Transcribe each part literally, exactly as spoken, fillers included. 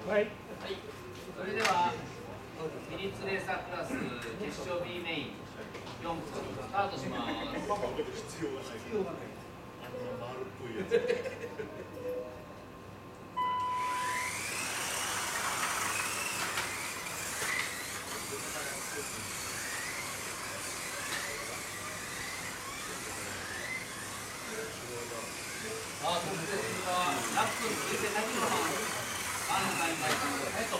はい。 それでは比率レーサークラス決勝 B メインよんぷんスタートします。 必要がない。必要がない。あの丸っぽいやつ。 さあ、そして次はラップ続いて滝野マンバンカイマイさんのヘッド。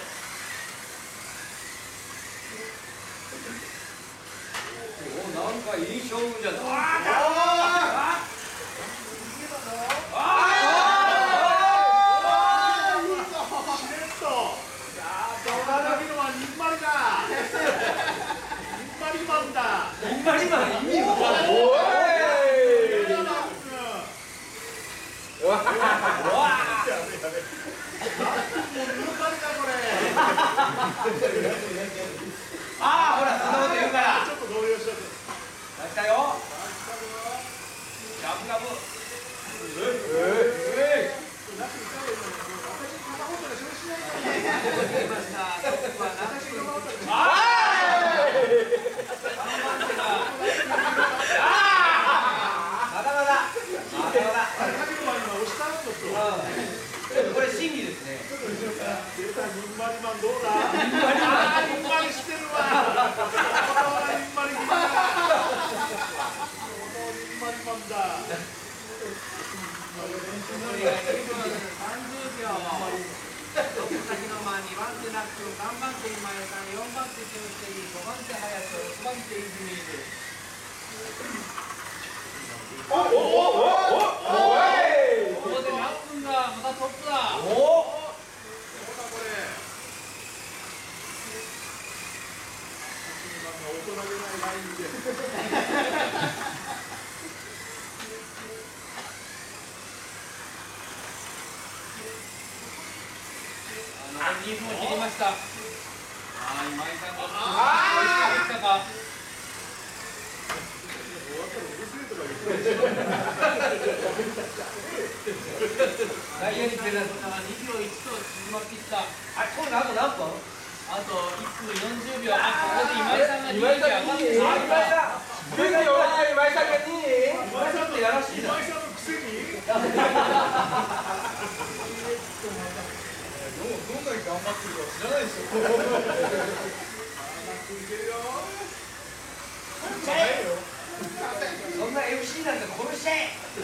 おお、なんかいい勝負じゃない。ああああ、ほら、そんなこと言うから。 ちょっと動揺しちゃった。 来たよ。ガブガブ。これ審議ですね。 出たニンマリマンどうだ？ああ、ニンマリしてるわ。このニンマリマンだ。このニンマリマンだ。 残りがいちふんさんじゅうびょう。ろく先の間にばん手ナック、さんばん手今井さん、よんばん手キムステリー、ごばん手隼人、ろくばん手泉井です。 おおおおおおい。 ここでナックンがまたトップだ。 おお。 大人げないラインで。 残りにふんを切りました。ああ、今井さんが追いつけてきたか。ダイヤに出たのがにびょういちと縮まってきた。 あ、これあと何分？ あといっぷんよんじゅうびょう。あ、ここで今井さんがにびょう上がってしまった。 今井さん今井さんがにい？今井さんってやらしいな。 今井さんのくせにどんなに頑張ってるか知らないですよ。 そんな エフシー なんか殺しちゃえ。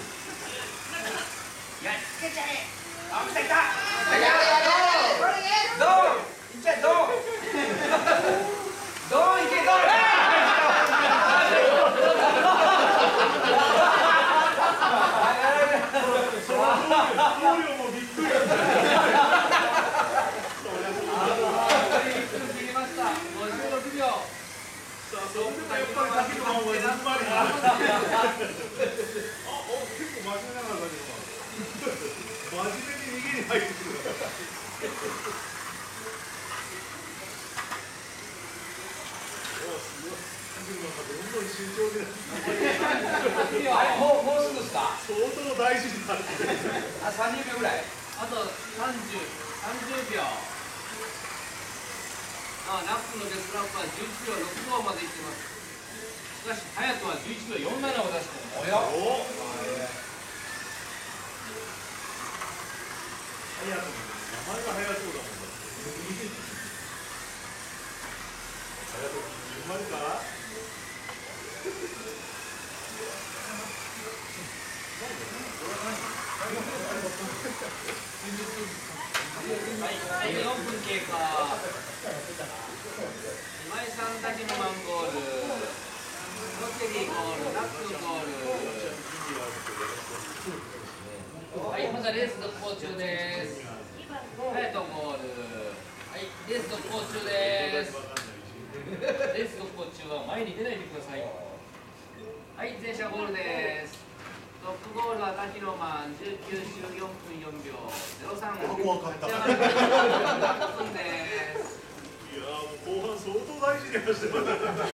やっつけちゃえ。あ、来た来た。ドン。いっちゃえドン。ドンいけドン。もうもうすぐですか？ 相当大事になる。 あ、さんじゅうびょうぐらい。 あとさんじゅう、さんじゅうびょう。ああ、ナックのベストラップはじゅういちびょうろくごまでいってます。しかし、隼人はじゅういちびょうよんななを出してる。 おや？ お。隼人、名前が早そうだもん。隼人、うまいか？ はい、よんぷん経過。今井さんだけのマンゴール。ロッテリーゴール、ナックゴール。はい、まだレース続行中です。隼人ゴール。はい、レース続行中です。レース続行中は前に出ないでください。はい、全車ゴールです。トップゴールは滝野マンじゅうきゅうしゅうよんぷんよんびょうゼロさん。 怖かった。いやです。 ー、もう後半相当大事に走ってます。